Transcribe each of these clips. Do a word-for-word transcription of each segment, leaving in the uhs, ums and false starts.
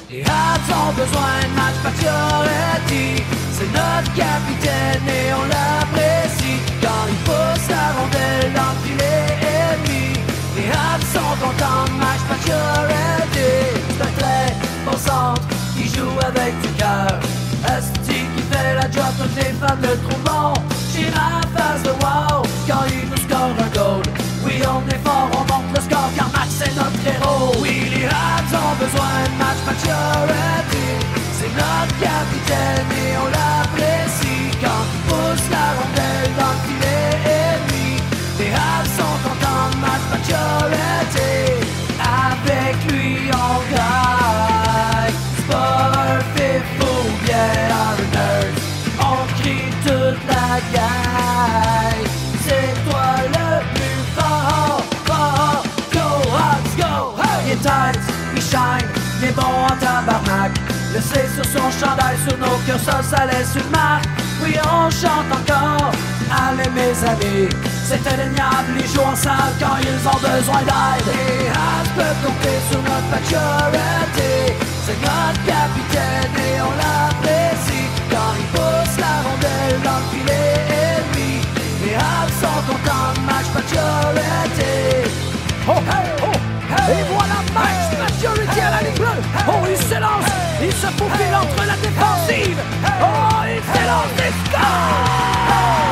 Les Habs ont besoin de match Pacioretty. C'est notre capitaine et on l'apprécie. Quand il pousse la rondelle dans le filet ennemi, les Habs sont contents de match Pacioretty. C'est un très bon centre qui joue avec du cœur. Asti qui fait la job, toutes les femmes le trouvent bon. Chira face de wow quand il nous score un goal. Oui, on est fort, on monte le score car Max c'est notre héros. Oui, les Habs ont besoin de match Pacioretty. C'est notre capitaine et on l'apprécie. Quand il pousse la rondelle dans le filet ennemi, les Habs sont contents de match Pacioretty. Avec lui on gagne. C'est pas un fif ou bien un nerd. On crie toute la gang. C'est toi le plus fort, fort. Go Habs, go, hey! Il est tight, il shine, il est bon en tabarnak. Le C sur son chandail, sur nos cœurs, ça, ça laisse une marque. Oui, on chante encore. Allez mes amis, c'est indéniable, ils jouent ensemble quand ils ont besoin d'aide. Les Habs peuvent compter sur notre Pacioretty. C'est notre capitaine et on l'apprécie. Quand il pousse la rondelle dans le filet ennemi, les Habs sont contents de match Pacioretty. Oh, hey, oh, hey. Et voilà Max Pacioretty à la ligne bleue. Oh, il s'élance, il se faufile entre la défensive. Oh, il s'élance, il score.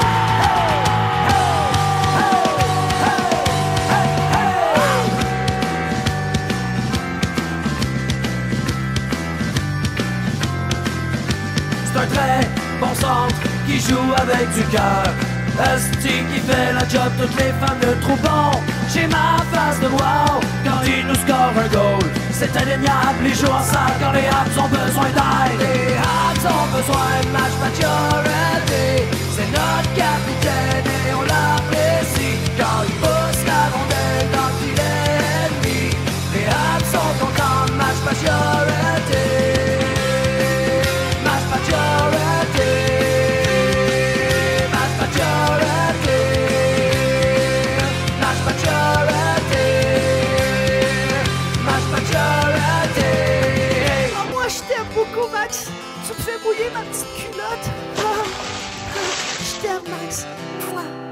C'est un très bon centre qui joue avec du cœur. Asti qui fait la job, toutes les femmes le trouvent bon. J'ai ma face de wow quand il nous score un goal. C'est indéniable, ils jouent ensemble quand les Habs ont besoin d'aide. Les Habs ont besoin de match Pacioretty. C'est notre capitaine et on l'apprécie. Quand il pousse la rondelle dans le filet ennemi, les Habs sont contents de match Pacioretty. Match Pacioretty. Match Pacioretty. Match Pacioretty. Match Pacioretty. Oh, moi je t'aime beaucoup Max. Tu me fais mouiller ma petite culotte. Ah, je t'aime Max. Pouah.